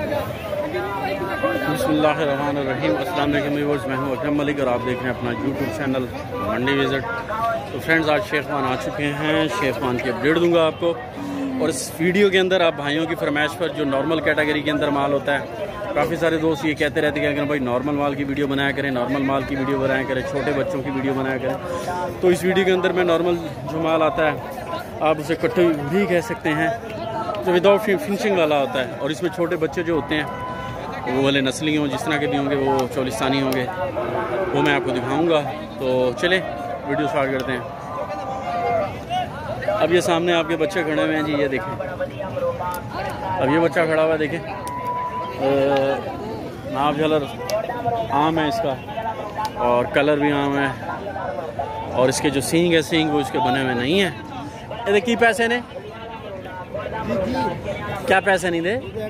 बिस्मिल्लाहिर्रहमानिर्रहीम। अस्सलाम वालेकुम व्यूअर्स, मैं हूं अकरम मलिक और आप देख रहे हैं अपना यूट्यूब चैनल मंडी विज़िट। तो फ्रेंड्स, आज शेख खान आ चुके हैं। शेख खान की अपडेट दूंगा आपको, और इस वीडियो के अंदर आप भाइयों की फरमाइश पर जो नॉर्मल कैटेगरी के अंदर माल होता है, काफ़ी सारे दोस्त ये कहते रहते हैं कि अगर भाई नॉर्मल माल की वीडियो बनाया करें, नॉर्मल माल की वीडियो बनाया करें, छोटे बच्चों की वीडियो बनाया करें। तो इस वीडियो के अंदर मैं नॉर्मल जो माल आता है, आप उसे कट्टे भी कह सकते हैं, जो विदाउट फिनिशिंग वाला होता है। और इसमें छोटे बच्चे जो होते हैं वो वाले नस्ली हों, जिस तरह के भी होंगे, वो चोलिस्तानी होंगे, वो मैं आपको दिखाऊंगा। तो चलें वीडियो स्टार्ट करते हैं। अब ये सामने आपके बच्चे खड़े हुए हैं जी, ये देखें। अब ये बच्चा खड़ा हुआ है, देखें, नाप झालर आम है इसका, और कलर भी आम है, और इसके जो सींग है, सींग वो इसके बने हुए नहीं है। ये देखिए पैसे ने क्या पैसे नहीं दे,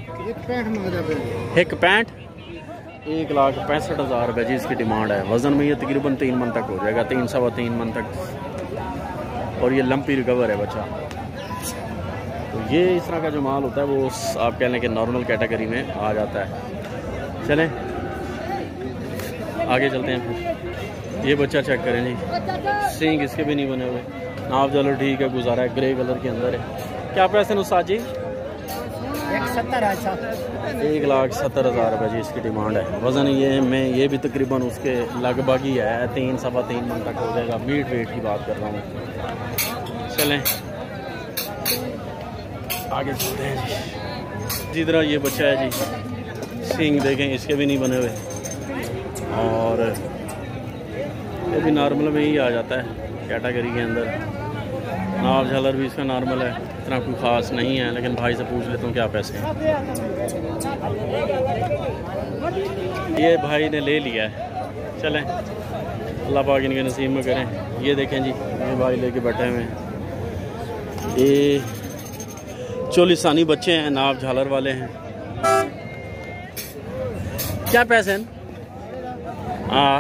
1.65 1,65,000 रुपये जी इसकी डिमांड है। वज़न में ये तकरीबन 3 मन तक हो जाएगा, 3 सवा 3 मन तक। और ये लंपी रिकवर है बच्चा। तो ये इस तरह का जो माल होता है वो आप कह लें कि नॉर्मल कैटेगरी में आ जाता है। चलें आगे चलते हैं। फिर ये बच्चा चेक करें जी, सींग इसके भी नहीं बने हुए, नाप झालर ठीक है, गुजारा है, ग्रे कलर के अंदर है। क्या पैसे हैं उस्ताद जी? 1,70,000 रुपये जी इसकी डिमांड है। वज़न ये में ये भी तकरीबन उसके लगभग ही है, 3 सवा 3 मन तक हो जाएगा। मीट वेट की बात कर रहा हूँ। चलें आगे चलते हैं जी। इसी तरह ये बच्चा है जी, सींग देखें इसके भी नहीं बने हुए, और ये भी नॉर्मल में ही आ जाता है कैटेगरी के अंदर। नाप झालर भी इसका नॉर्मल है, इतना कोई ख़ास नहीं है। लेकिन भाई से पूछ लेता हूँ क्या पैसे हैं। ये भाई ने ले लिया है। चलें अल्लाह पाक इनके नसीब में करें। ये देखें जी, ये भाई लेके बैठे हुए हैं। ये चोलिस्तानी बच्चे हैं, नाप झालर वाले हैं। क्या पैसे हैं? हाँ,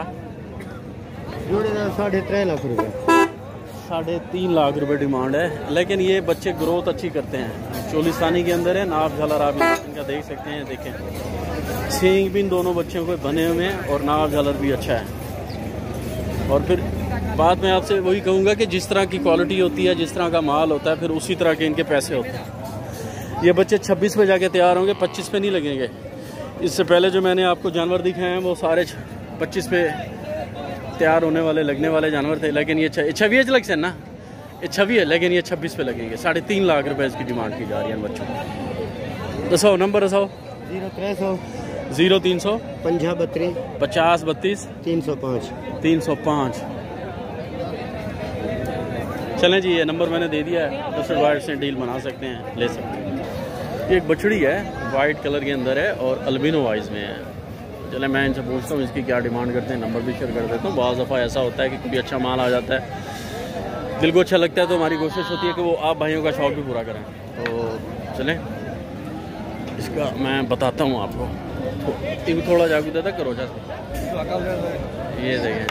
3.5 लाख रुपये, 3.5 लाख रुपए डिमांड है। लेकिन ये बच्चे ग्रोथ अच्छी करते हैं, चोलिस्तानी के अंदर है, नाप झालर आप इनका देख सकते हैं। देखें सींग भी इन दोनों बच्चों को बने हुए हैं, और नाप झालर भी अच्छा है। और फिर बाद में आपसे वही कहूँगा कि जिस तरह की क्वालिटी होती है, जिस तरह का माल होता है, फिर उसी तरह के इनके पैसे होते हैं। ये बच्चे 26 पे जाके तैयार होंगे, 25 पे नहीं लगेंगे। इससे पहले जो मैंने आपको जानवर दिखाए हैं वो सारे 25 पे तैयार होने वाले, लगने वाले जानवर थे। लेकिन ये 26 लग से ना, ये 26 है, लेकिन ये 26 पे लगेंगे। 3.5 लाख रुपए इसकी डिमांड की जा रही है बच्चों को। दसो नंबर दसो। 0300 50 32 305। चलें जी, ये नंबर मैंने दे दिया है। दूसरे वाइट से डील बना सकते हैं, ले सकते हैं। ये एक बछड़ी है, वाइट कलर के अंदर है, और अल्बिनो वाइज में है। चले मैं इनसे पूछता हूँ इसकी क्या डिमांड करते हैं, नंबर भी शेयर कर देता हूँ। बहुत दफ़ा ऐसा होता है कि कभी अच्छा माल आ जाता है, दिल को अच्छा लगता है, तो हमारी कोशिश होती है कि वो आप भाइयों का शौक़ भी पूरा करें। तो चलें इसका मैं बताता हूँ आपको। तो थोड़ा जागू देता करो जा। ये देखें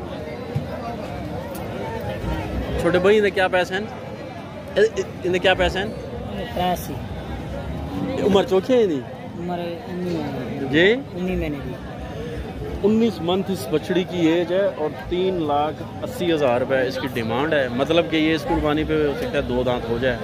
छोटे भाई, इन्हें क्या पैसे हैं? इन्हें क्या पैसे हैं? 83 उम्र चौखी है जी, 19 मंथ इस बछड़ी की एज है, और 3,80,000 रुपये इसकी डिमांड है। मतलब कि ये इस कुर्बानी पे हो सकता है 2 दांत हो जाए।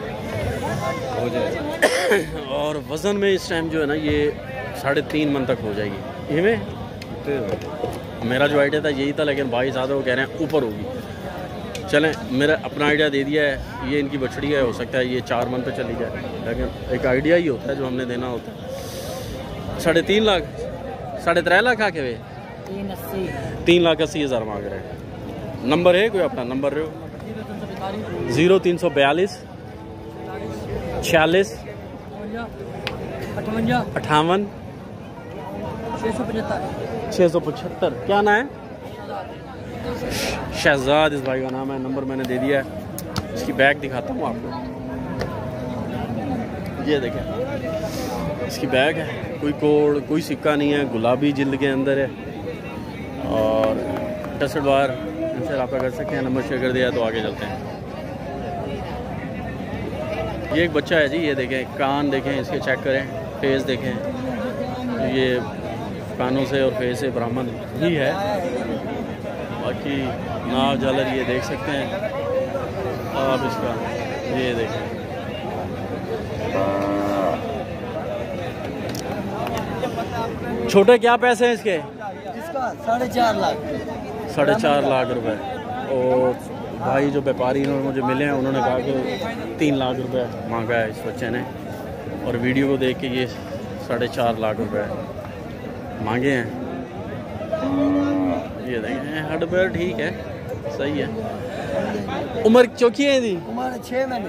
और वज़न में इस टाइम जो है ना, ये 3.5 मन तक हो जाएगी। ये में मेरा जो आइडिया था यही था, लेकिन भाई ज़्यादा वो कह रहे हैं ऊपर होगी। चलें मेरा अपना आइडिया दे दिया है। ये इनकी बछड़ी है, हो सकता है ये 4 मन पे चली जाए, लेकिन एक आइडिया ही होता है जो हमने देना होता है। 3.5 लाख 3.5 लाख आके वे 3,80,000 मांग रहे हैं। नंबर है कोई अपना नंबर रहे हो? 0342 46 58 675। क्या नाम है? शहजाद इस भाई का नाम है। नंबर मैंने दे दिया है। इसकी बैग दिखाता हूँ आपको। ये देखें इसकी बैग है, कोई कोड कोई सिक्का नहीं है, गुलाबी जिल्द के अंदर है, और टस्टेड बार इनसे रब्ता कर सकते हैं। नंबर शेयर कर दिया, तो आगे चलते हैं। ये एक बच्चा है जी, ये देखें, कान देखें इसके, चेक करें, फेस देखें, ये कानों से और फेस से ब्राह्मण ही है। बाकी नाव झालर ये देख सकते हैं आप इसका, ये देखें। छोटे क्या पैसे हैं इसके? इसका 4.5 लाख। 4.5 लाख रुपए। और भाई जो व्यापारी इन्होंने मुझे मिले हैं उन्होंने कहा कि 3 लाख रुपए मांगा है इस बच्चे ने, और वीडियो को देख के ये 4.5 लाख रुपए मांगे हैं। ये देखें हड पैर ठीक है, सही है। उम्र चौकी है दी? उम्र 6 महीने।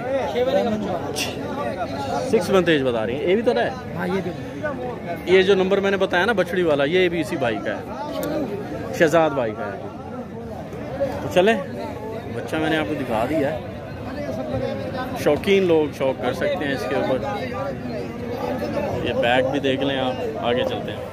6 मंथ एज बता रही है। ये भी तो है? हाँ ये भी। ये जो नंबर मैंने बताया ना बछड़ी वाला, ये भी इसी भाई का है, शहजाद भाई का है। तो चले, बच्चा मैंने आपको दिखा दिया है। शौकीन लोग शौक कर सकते हैं इसके ऊपर। ये बैग भी देख लें आप। आगे चलते हैं।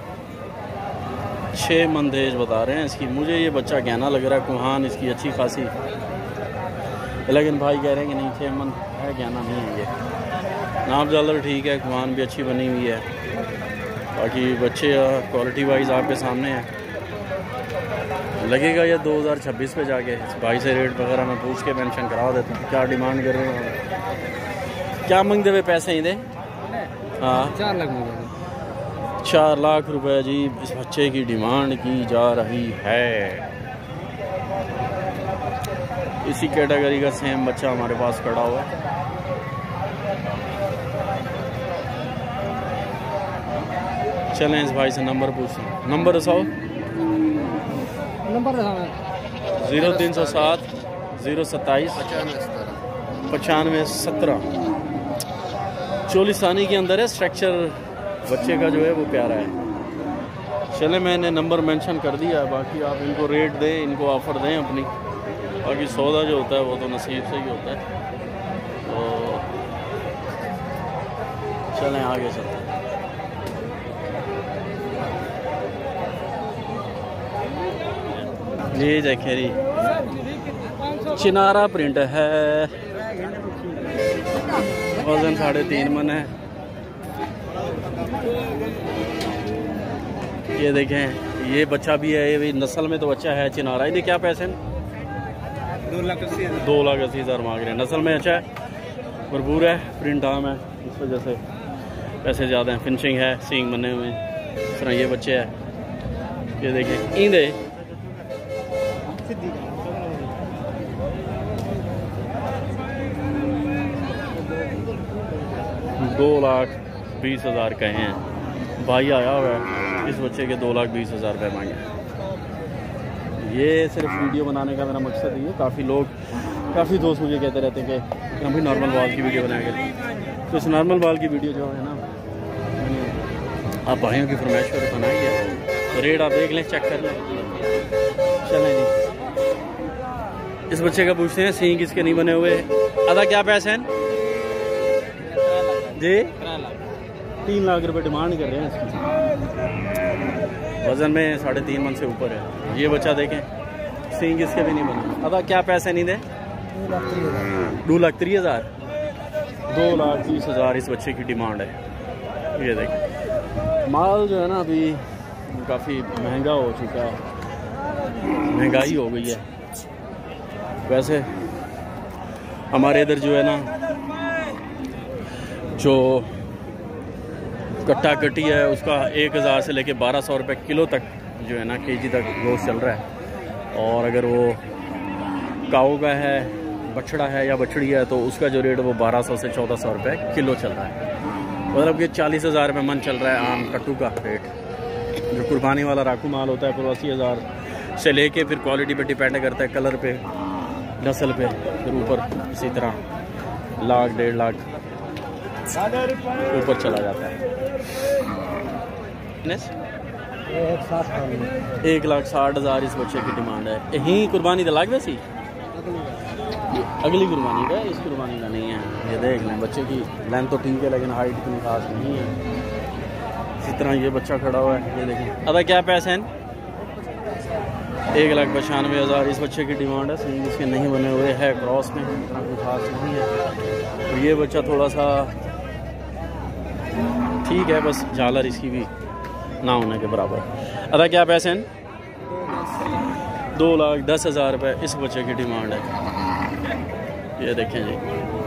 6 मंथ एज बता रहे हैं इसकी। मुझे ये बच्चा गहना लग रहा है, कुहान इसकी अच्छी खासी, लेकिन भाई कह रहे हैं कि नहीं 6 मंथ है, गहना नहीं है ये। नाप जालर ठीक है, कुहान भी अच्छी बनी हुई है। बाकी बच्चे क्वालिटी वाइज आपके सामने है। लगेगा ये 2026 पे जाके। इस भाई से रेट वगैरह मैं पूछ के मेंशन करा देता हूँ क्या डिमांड कर रहे हैं, क्या मांगते हुए पैसे ही दे। हाँ 4 लाख। 4 लाख रुपए जी इस बच्चे की डिमांड की जा रही है। इसी कैटेगरी का सेम बच्चा हमारे पास खड़ा हुआ है। चलें इस भाई से नंबर पूछते हैं। नंबर बताओ। नंबर 0307 027 9517। 40 सानी के अंदर है। स्ट्रक्चर बच्चे का जो है वो प्यारा है। चले मैंने नंबर मेंशन कर दिया है। बाकी आप इनको रेट दें, इनको ऑफ़र दें अपनी। बाकी सौदा जो होता है वो तो नसीब से ही होता है। तो चलें आगे चलते हैं। ये देखिए जी चिनारा प्रिंट है, वजन 3.5 मन है। ये देखें ये बच्चा भी है, ये भी नस्ल में तो अच्छा है चिनारा। ये क्या पैसे हैं? 2,80,000 मांग रहे हैं। नस्ल में अच्छा है, भरपूर है, प्रिंट आम है, इस वजह से पैसे ज़्यादा हैं। फिनिशिंग है, सींग बने हुए हैं। इस तरह ये बच्चे हैं। ये देखें ईंदे 2,20,000 कहे हैं। भाई आया हुआ है, इस बच्चे के 2,20,000 रुपये मांगे। ये सिर्फ वीडियो बनाने का मेरा मकसद ही है। काफ़ी दोस्त मुझे कहते रहते हैं कि हम भी नॉर्मल बाल की वीडियो बनाएंगे। तो इस नॉर्मल बाल की वीडियो जो है ना, मैंने आप भाइयों की फरमाइश पर बनाई है। तो रेट आप देख लें, चेक कर लें। चलें जी, इस बच्चे का पूछते हैं। सींग इसके नहीं बने हुए। अदा क्या पैसे हैं जी? 3 लाख रुपए डिमांड कर रहे हैं इसकी। वजन में 3.5 मन से ऊपर है। ये बच्चा देखें, सींग इसके भी नहीं बने। अदा क्या पैसे नहीं दे? 2,30,000। 2,20,000 इस बच्चे की डिमांड है। ये देखें माल जो है ना अभी काफ़ी महंगा हो चुका है, महंगाई हो गई है। वैसे हमारे इधर जो है ना, जो कट्टा कट्टी है उसका 1,000 से लेके 1,200 रुपये किलो तक जो है ना केजी तक गोश्त चल रहा है। और अगर वो काऊ का है, बछड़ा है या बछड़ी है, तो उसका जो रेट वो 1,200 से 1,400 रुपये किलो चल रहा है। मतलब कि 40,000 रुपये मन चल रहा है आम कट्टू का रेट। जो कुर्बानी वाला राकू माल होता है, 85,000 से लेके फिर क्वालिटी पे डिपेंड करता है, कलर पे, नस्ल पे, फिर ऊपर इसी तरह 1,00,000 1.5 लाख ऊपर चला जाता है। 1,60,000 इस बच्चे की डिमांड है। यही कुर्बानी तो लाग वैसी अगली कुर्बानी का, इस कुर्बानी का नहीं है। ये देख लें, बच्चे की लेंथ तो ठीक है लेकिन हाइट इतनी खास नहीं है। इसी तरह ये बच्चा खड़ा हुआ है, ये देखें। अदा क्या पैसे हैं? 1,95,000 इस बच्चे की डिमांड है। सींग इसके नहीं बने हुए है, क्रॉस में इतना कुछ खास नहीं है। और ये बच्चा थोड़ा सा ठीक है, बस झालर इसकी भी ना होने के बराबर। अदा क्या पैसे हैं? 2,10,000 रुपये इस बच्चे की डिमांड है। ये देखें जी,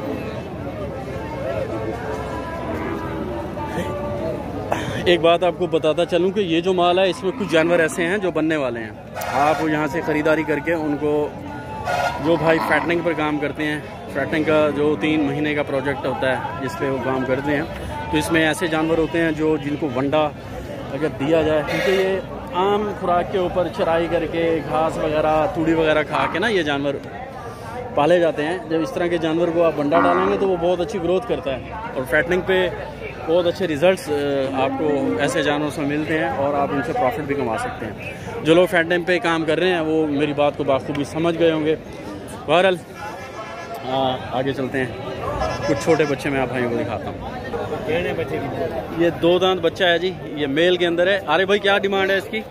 एक बात आपको बताता चलूं कि ये जो माल है इसमें कुछ जानवर ऐसे हैं जो बनने वाले हैं। आप यहाँ से ख़रीदारी करके उनको, जो भाई फैटनिंग पर काम करते हैं, फैटनिंग का जो 3 महीने का प्रोजेक्ट होता है जिस पे वो काम करते हैं, तो इसमें ऐसे जानवर होते हैं जो जिनको वंडा अगर दिया जाए, क्योंकि ये आम खुराक के ऊपर चराई करके घास वगैरह तूड़ी वगैरह खा के ना ये जानवर पाले जाते हैं। जब इस तरह के जानवर को आप वंडा डालेंगे तो वो बहुत अच्छी ग्रोथ करता है और फैटनिंग पे बहुत अच्छे रिजल्ट्स आपको ऐसे जानवरों से मिलते हैं और आप उनसे प्रॉफिट भी कमा सकते हैं। जो लोग फैटनिंग पे काम कर रहे हैं वो मेरी बात को बाखूबी समझ गए होंगे। बहरहाल आगे चलते हैं, कुछ छोटे बच्चे मैं आप भाइयों को दिखाता हूँ। ये 2 दांत बच्चा है जी, ये मेल के अंदर है। अरे भाई क्या डिमांड है इसकी?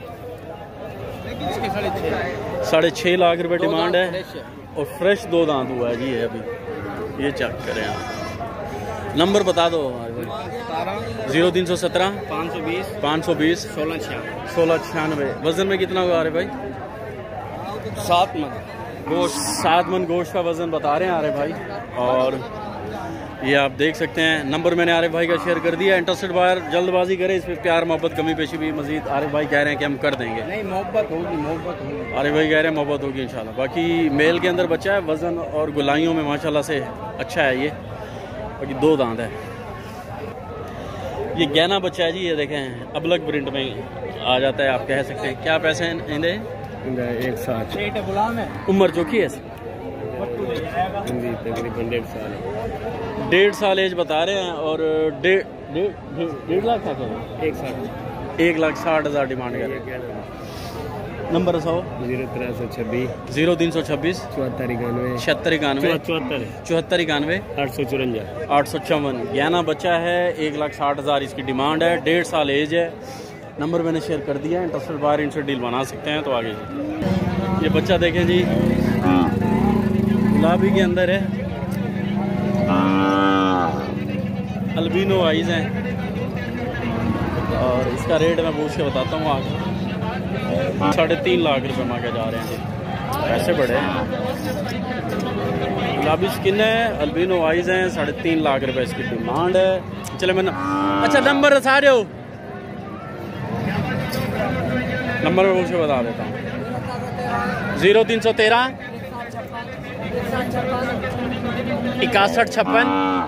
6.5 लाख रुपए डिमांड है और फ्रेश 2 दांत हुआ है जी ये अभी। ये चेक करें आप, नंबर बता दो। 0317 520 1696। वजन में कितना होगा? अरे भाई 7 मन गोश्त, 7 मन गोश्त का वजन बता रहे हैं आरिफ भाई। और ये आप देख सकते हैं, नंबर मैंने आरिफ भाई का शेयर कर दिया। इंटरेस्टेड बायर जल्दबाजी करे, इस पर प्यार मोहब्बत कमी पेशी भी मजीद आरिफ भाई कह रहे हैं कि हम कर देंगे। नहीं मोहब्बत होगी। आरिफ भाई कह रहे हैं मोहब्बत होगी इंशाल्लाह। बाकी मेल के अंदर बच्चा है, वजन और गुलाइयों में माशाल्लाह से अच्छा है ये। बाकी 2 दांत है। ये गहना बच्चा है जी, ये देखें अबलग प्रिंट में आ जाता है, आप कह सकते हैं। क्या पैसे हैं इन्हें? 1 साल उम्र जो की है तकरीबन 1.5 साल। 1.5 साल एज बता रहे हैं और 1.5 लाख का 1,60,000 डिमांड कर रहे हैं। नंबर 0326 0326 7491 7691 7491 854। गहना बच्चा है, 1,60,000 इसकी डिमांड है। 1.5 साल एज है। नंबर मैंने शेयर कर दिया है, इंटरेस्टेड बायर इनसे डील बना सकते हैं। तो आगे जी, ये बच्चा देखें जी, गुलाबी के अंदर है, अल्बिनो आइज हैं और इसका रेट मैं पूछ के बताता हूँ आगे। 3.5 लाख रुपए मांगे जा रहे हैं, पैसे बड़े हैं। गुलाबी स्किन है, अल्बिनो आइज हैं, 3.5 लाख रुपए इसकी डिमांड है। चले मैंने अच्छा नंबर बता रहे हो, नंबर मैं पूछ के बता देता हूँ। 0313 6156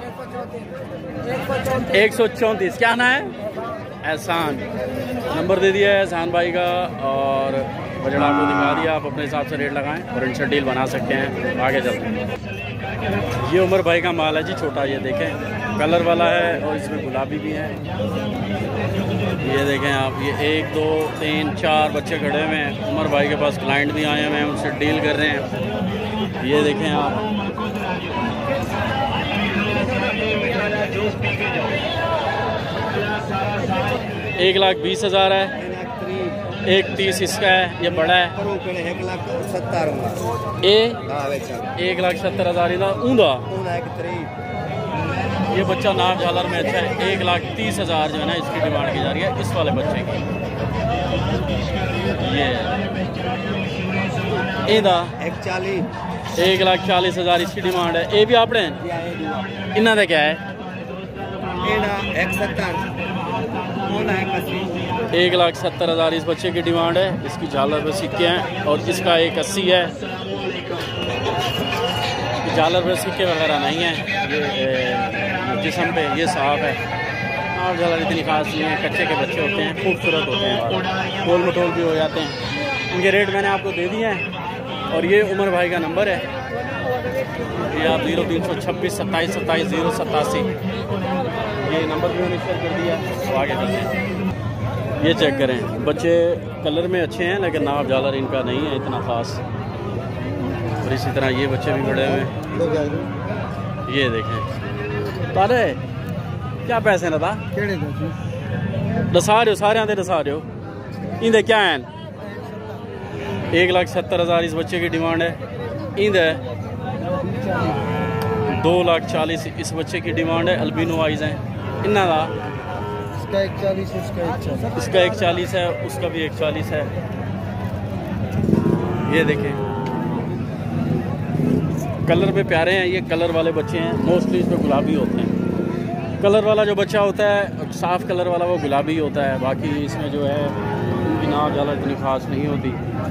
134। क्या ना है? एहसान। नंबर दे दिया है एहसान भाई का और बजट आपको दिखा दिया। आप अपने हिसाब से रेट लगाएं और इनसे डील बना सकते हैं। आगे चलते हैं। ये उमर भाई का माल है जी, छोटा, ये देखें कलर वाला है और इसमें गुलाबी भी है। ये देखें आप, ये 1 2 3 4 बच्चे खड़े हुए हैं। उमर भाई के पास क्लाइंट भी आए हुए हैं, उनसे डील कर रहे हैं। ये देखें आप, एक 1,20,000 है, 1,30,000 इसका है, ये बड़ा है। 1,70,000 ऊँधा। ये बच्चा नाम झालर में अच्छा है। 1,30,000 जो है ना इसकी डिमांड की जा रही है, इस वाले बच्चे की। ये इधर 1,40,000 इसकी डिमांड है। ये भी आपने इन्हों का क्या है? 1,70,000 इस बच्चे की डिमांड है। इसकी झालर पे सिक्के हैं और इसका 1,80 है। झालर पे सिक्के वगैरह नहीं है, ये जिस्म पे ये साफ है। और झालर इतनी खास नहीं है, कच्चे के बच्चे होते हैं, खूबसूरत होते हैं, गोल मटोल भी हो जाते हैं। इनके रेट मैंने आपको दे दिए हैं और ये उमर भाई का नंबर है। ये आप 0326 27 27 087 ये नंबर भी मैंने शेयर कर दिया। तो आगे चलते हैं। ये चेक करें, बच्चे कलर में अच्छे हैं लेकिन नाप झालर इनका नहीं है इतना ख़ास। और इसी तरह ये बच्चे भी बड़े हुए हैं। ये देखें तारे क्या पैसे न था दसा रहे हो, सारे आते दसा रहे हो। इंदे क्या हैं? 1,70,000 इस बच्चे की डिमांड है। इंदे 2,40,000 इस बच्चे की डिमांड है। अल्बिनो आइज हैं इन्हों का इसका 140, उसका 140। इसका 140 है, उसका भी 140 है। ये देखें, कलर पे प्यारे हैं। ये कलर वाले बच्चे हैं, मोस्टली इसमें गुलाबी होते हैं। कलर वाला जो बच्चा होता है, साफ़ कलर वाला, वो गुलाबी होता है। बाकी इसमें जो है उनकी नाव ज़्यादा इतनी ख़ास नहीं होती।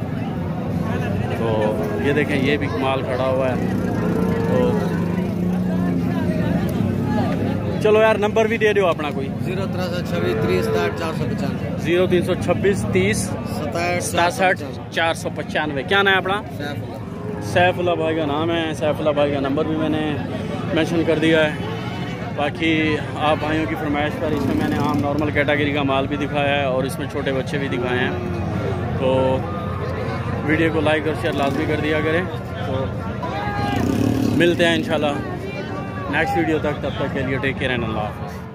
तो ये देखें, ये भी माल खड़ा हुआ है। तो चलो यार, नंबर भी दे दो अपना कोई। 0326 30 495। 0326 30 67 495। क्या नाम है अपना? सैफुल्लाह भाई का नाम है। सैफुल्लाह भाई का नंबर भी मैंने मेंशन कर दिया है। बाकी आप भाइयों की फरमाइश पर इसमें मैंने आम नॉर्मल कैटेगरी का माल भी दिखाया है और इसमें छोटे बच्चे भी दिखाए हैं। तो वीडियो को लाइक और शेयर लाजमी कर दिया करें। तो मिलते हैं इंशाल्लाह नेक्स्ट वीडियो तक। तब तक के लिए टेक केयर एंड अल्लाह हाफ़िज़।